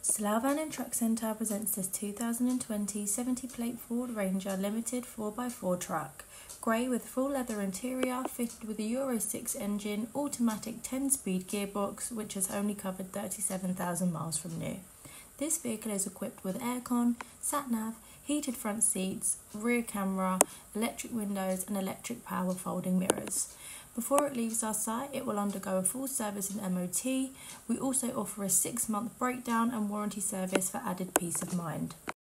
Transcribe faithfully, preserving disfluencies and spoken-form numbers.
Slough Van and Truck Centre presents this two thousand twenty seventy plate Ford Ranger Limited four by four truck. Grey with full leather interior, fitted with a Euro six engine, automatic ten speed gearbox, which has only covered thirty-seven thousand miles from new. This vehicle is equipped with aircon, sat-nav, heated front seats, rear camera, electric windows and electric power folding mirrors. Before it leaves our site, it will undergo a full service and M O T. We also offer a six month breakdown and warranty service for added peace of mind.